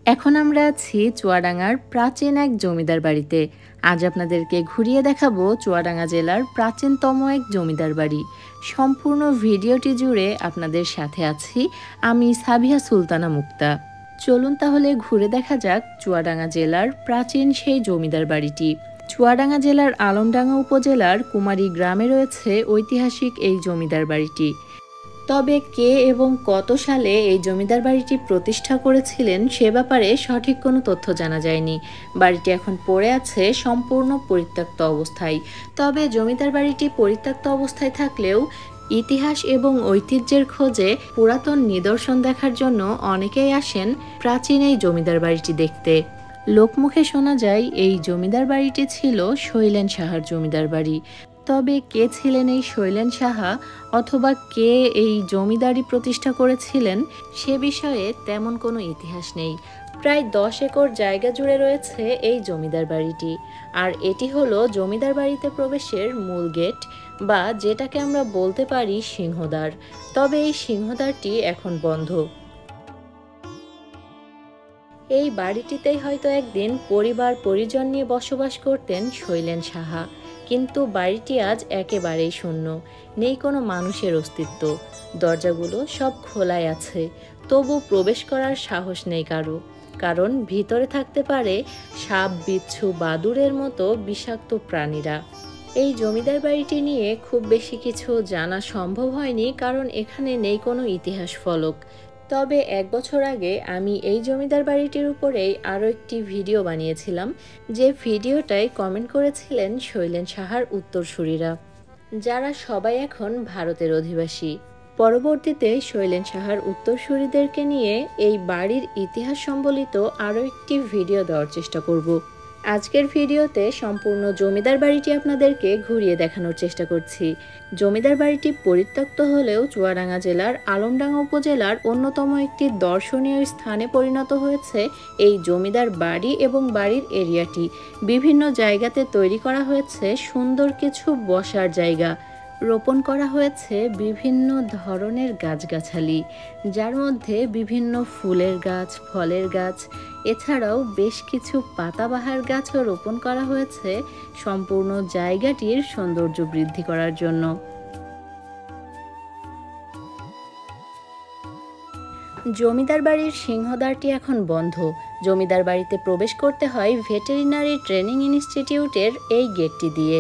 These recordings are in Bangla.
এখন আমরা আছি চুয়াডাঙ্গার প্রাচীন এক জমিদার বাড়িতে। আজ আপনাদেরকে ঘুরিয়ে দেখাবো চুয়াডাঙ্গা জেলার প্রাচীনতম এক জমিদার বাড়ি। সম্পূর্ণ ভিডিওটি জুড়ে আপনাদের সাথে আছি আমি সাবিহা সুলতানা মুক্তা। চলুন তাহলে ঘুরে দেখা যাক চুয়াডাঙ্গা জেলার প্রাচীন সেই জমিদার বাড়িটি। চুয়াডাঙ্গা জেলার আলমডাঙ্গা উপজেলার কুমারী গ্রামে রয়েছে ঐতিহাসিক এই জমিদার বাড়িটি। তবে কে এবং কত সালে এই জমিদার বাড়িটি প্রতিষ্ঠা করেছিলেন সে ব্যাপারে সঠিক কোনো তথ্য জানা যায়নি। বাড়িটি এখন পড়ে আছে সম্পূর্ণ পরিত্যক্ত অবস্থায়। তবে জমিদার বাড়িটি পরিত্যক্ত অবস্থায় থাকলেও ইতিহাস এবং ঐতিহ্যের খোঁজে পুরাতন নিদর্শন দেখার জন্য অনেকেই আসেন প্রাচীন এই জমিদার বাড়িটি দেখতে। লোকমুখে শোনা যায় এই জমিদার বাড়িটি ছিল শৈলেন সাহার জমিদার বাড়ি। তবে কে ছিলেন এই শৈলেন সাহা অথবা কে এই জমিদারি প্রতিষ্ঠা করেছিলেন সে বিষয়ে তেমন কোনো ইতিহাস নেই। প্রায় 10 একর জায়গা জুড়ে রয়েছে এই জমিদার বাড়িটি। আর এটি হলো জমিদার বাড়িতে প্রবেশের মূল গেট, বা যেটাকে আমরা বলতে পারি সিংহদ্বার। তবে এই সিংহদ্বারটি এখন বন্ধ। এই বাড়িটিতেই হয়তো একদিন পরিবার পরিজন নিয়ে বসবাস করতেন শৈলেন সাহা। কিন্তু বাড়িটি আজ একেবারেই শূন্য, নেই কোনো মানুষের অস্তিত্ব। দরজাগুলো সব খোলাই আছে, তবু প্রবেশ করার সাহস নেই কারো, কারণ ভিতরে থাকতে পারে সাপ, বিচ্ছু, বাদুড়ের মতো বিষাক্ত প্রাণীরা। এই জমিদার বাড়িটি নিয়ে খুব বেশি কিছু জানা সম্ভব হয়নি, কারণ এখানে নেই কোনো ইতিহাস ফলক। তবে 1 বছর আগে আমি এই জমিদার বাড়িটির উপরেই আরও একটি ভিডিও বানিয়েছিলাম, যে ভিডিওটায় কমেন্ট করেছিলেন শৈলেন সাহার উত্তরসূরিরা, যারা সবাই এখন ভারতের অধিবাসী। পরবর্তীতে শৈলেন সাহার উত্তরসূরিদেরকে নিয়ে এই বাড়ির ইতিহাস সম্বলিত আরও একটি ভিডিও দেওয়ার চেষ্টা করব। আজকের ভিডিওতে সম্পূর্ণ জমিদার বাড়িটি আপনাদেরকে ঘুরিয়ে দেখানোর চেষ্টা করছি। জমিদার বাড়িটি পরিত্যক্ত হলেও চুয়াডাঙ্গা জেলার আলমডাঙ্গা উপজেলার অন্যতম একটি দর্শনীয় স্থানে পরিণত হয়েছে এই জমিদার বাড়ি এবং বাড়ির এরিয়াটি। বিভিন্ন জায়গাতে তৈরি করা হয়েছে সুন্দর কিছু বসার জায়গা, রোপণ করা হয়েছে বিভিন্ন ধরনের গাছগাছালি, যার মধ্যে বিভিন্ন ফুলের গাছ, ফলের গাছ, এছাড়াও বেশ কিছু পাতাবাহার গাছও রোপণ করা হয়েছে সম্পূর্ণ জায়গাটির সৌন্দর্য বৃদ্ধি করার জন্য। জমিদার বাড়ির সিংহদ্বারটি এখন বন্ধ। জমিদার বাড়িতে প্রবেশ করতে হয় ভেটেরিনারি ট্রেনিং ইনস্টিটিউটের এই গেটটি দিয়ে।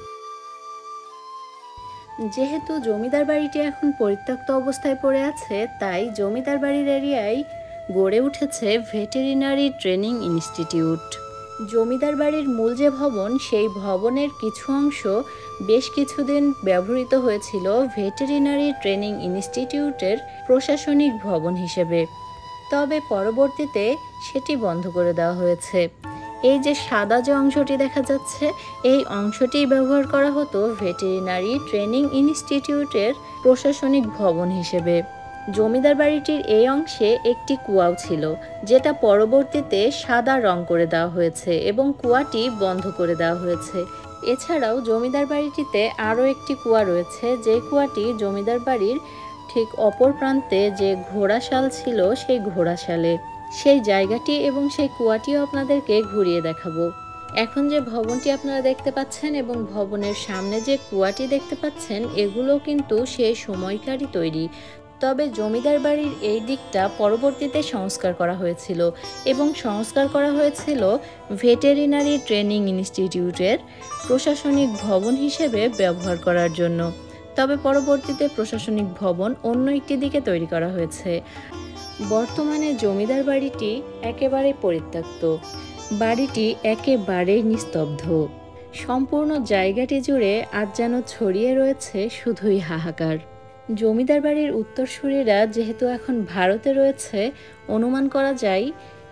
যেহেতু জমিদার বাড়িটি এখন পরিত্যক্ত অবস্থায় পড়ে আছে, তাই জমিদার বাড়ির এরিয়ায় গড়ে উঠেছে ভেটেরিনারি ট্রেনিং ইনস্টিটিউট। জমিদার বাড়ির মূল যে ভবন, সেই ভবনের কিছু অংশ বেশ কিছুদিন ব্যবহৃত হয়েছিল ভেটেরিনারি ট্রেনিং ইনস্টিটিউটের প্রশাসনিক ভবন হিসেবে। তবে পরবর্তীতে সেটি বন্ধ করে দেওয়া হয়েছে। এই যে সাদা যে অংশটি দেখা যাচ্ছে, এই অংশটি ব্যবহার করা হতো ভেটেরিনারি ট্রেনিং ইনস্টিটিউটের প্রশাসনিক ভবন হিসেবে। জমিদার বাড়িটির এই অংশে একটি কুয়াও ছিল, যেটা পরবর্তীতে সাদা রং করে দেওয়া হয়েছে এবং কুয়াটি বন্ধ করে দেওয়া হয়েছে। এছাড়াও জমিদার বাড়িটিতে আরও একটি কুয়া রয়েছে, যে কুয়াটি জমিদার বাড়ির ঠিক অপর প্রান্তে যে ঘোড়াশাল ছিল, সেই ঘোড়াশালে সেই জায়গাটি এবং সেই কুয়াটিও আপনাদেরকে ঘুরিয়ে দেখাবো। এখন যে ভবনটি আপনারা দেখতে পাচ্ছেন এবং ভবনের সামনে যে কুয়াটি দেখতে পাচ্ছেন, এগুলো কিন্তু সেই সময়কারই তৈরি। তবে জমিদার বাড়ির এই দিকটা পরবর্তীতে সংস্কার করা হয়েছিল এবং সংস্কার করা হয়েছিল ভেটেরিনারি ট্রেনিং ইনস্টিটিউটের প্রশাসনিক ভবন হিসেবে ব্যবহার করার জন্য। তবে পরবর্তীতে প্রশাসনিক ভবন অন্য একটি দিকে তৈরি করা হয়েছে। বর্তমানে জমিদার বাড়িটি একেবারে পরিত্যক্ত, বাড়িটি একেবারেই নিস্তব্ধ। সম্পূর্ণ জায়গাটি জুড়ে আজ যেন ছড়িয়ে রয়েছে শুধুই হাহাকার। জমিদার বাড়ির উত্তরসূরিরা যেহেতু এখন ভারতে রয়েছে, অনুমান করা যায়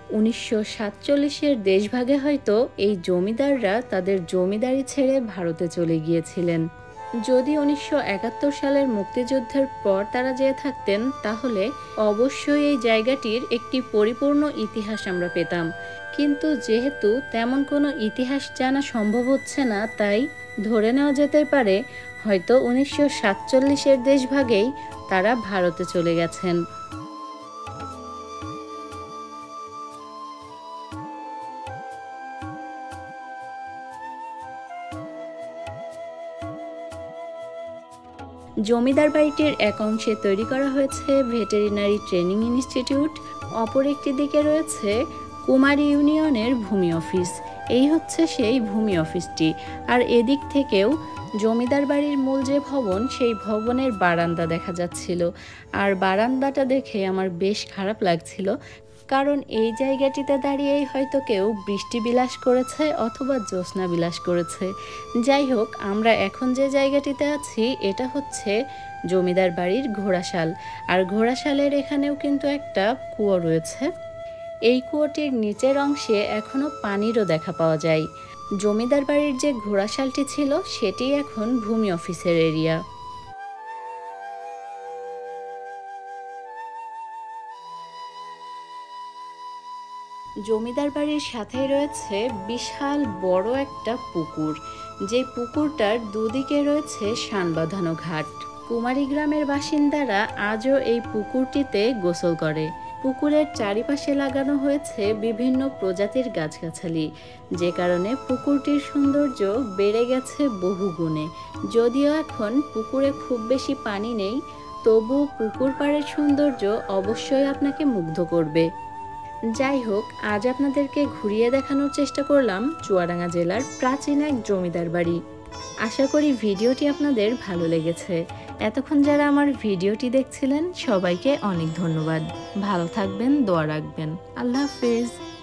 1947-এর দেশভাগে হয়তো এই জমিদাররা তাদের জমিদারি ছেড়ে ভারতে চলে গিয়েছিলেন। যদি 1971 সালের মুক্তিযুদ্ধের পর তারা যেয়ে থাকতেন, তাহলে অবশ্যই এই জায়গাটির একটি পরিপূর্ণ ইতিহাস আমরা পেতাম। কিন্তু যেহেতু তেমন কোনো ইতিহাস জানা সম্ভব হচ্ছে না, তাই ধরে নেওয়া যেতে পারে হয়তো 1947-এর দেশভাগেই তারা ভারতে চলে গেছেন। জমিদার বাড়িটির এক অংশে তৈরি করা হয়েছে ভেটেরিনারি ট্রেনিং ইনস্টিটিউট, অপর একটি দিকে রয়েছে কুমারী ইউনিয়নের ভূমি অফিস। এই হচ্ছে সেই ভূমি অফিসটি। আর এদিক থেকেও জমিদার বাড়ির মূল যে ভবন, সেই ভবনের বারান্দা দেখা যাচ্ছিল। আর বারান্দাটা দেখে আমার বেশ খারাপ লাগছিল, কারণ এই জায়গাটিতে দাঁড়িয়েই হয়তো কেউ বৃষ্টি বিলাস করেছে অথবা জ্যোৎস্না বিলাস করেছে। যাই হোক, আমরা এখন যে জায়গাটিতে আছি এটা হচ্ছে জমিদার বাড়ির ঘোড়াশাল। আর ঘোড়াশালের এখানেও কিন্তু একটা কুয়ো রয়েছে। এই কুয়োটির নিচের অংশে এখনো পানিরও দেখা পাওয়া যায়। জমিদার বাড়ির যে ঘোড়াশালটি ছিল সেটি এখন ভূমি অফিসের এরিয়া। জমিদার বাড়ির সাথেই রয়েছে বিশাল বড় একটা পুকুর, যে পুকুরটার দুদিকে রয়েছে শান বাঁধানো ঘাট। কুমারী গ্রামের বাসিন্দারা আজও এই পুকুরটিতে গোসল করে। পুকুরের চারিপাশে লাগানো হয়েছে বিভিন্ন প্রজাতির গাছগাছালি, যে কারণে পুকুরটির সৌন্দর্য বেড়ে গেছে বহু গুণে। যদিও এখন পুকুরে খুব বেশি পানি নেই, তবু পুকুর পাড়ের সৌন্দর্য অবশ্যই আপনাকে মুগ্ধ করবে। যাই হোক, আজ আপনাদেরকে ঘুরিয়ে দেখানোর চেষ্টা করলাম চুয়াডাঙ্গা জেলার প্রাচীন এক জমিদার বাড়ি। আশা করি ভিডিওটি আপনাদের ভালো লেগেছে। এতক্ষণ যারা আমার ভিডিওটি দেখছিলেন সবাইকে অনেক ধন্যবাদ। ভালো থাকবেন, দোয়া রাখবেন। আল্লাহ হাফেজ।